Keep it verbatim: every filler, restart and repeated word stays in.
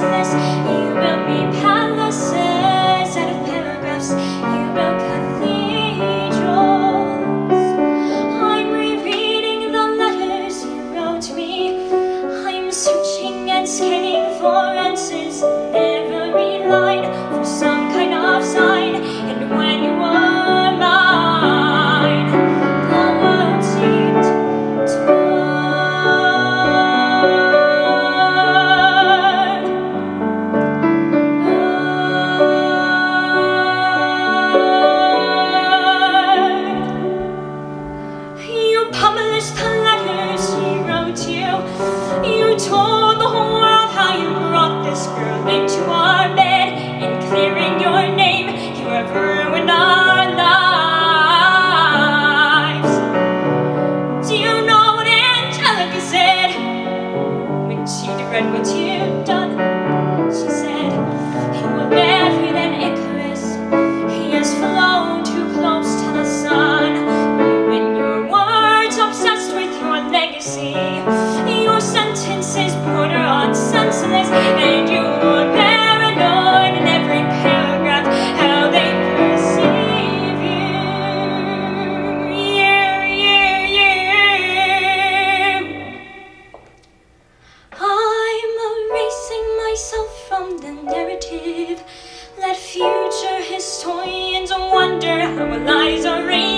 senseless. You built me palaces out of paragraphs. You built cathedrals. I'm rereading the letters you wrote me. I'm searching and scanning for answers in every line, for some kind of sign. And when you were mine, the world seemed to burn. Burn. You published the letters she wrote you. You told the whole world how you brought this girl into our bed, and clearing your name, you have ruined our lives. Do you know what Angelica said when she'd read what you'd done? She said, you were better than Icarus. He has flown too close to the sun. You and your words obsessed with your legacy. Your sentences border on senseless, and you were paranoid in every paragraph how they perceive you. You, you, you. I'm erasing myself from the narrative. Let future historians wonder how our lies are erased.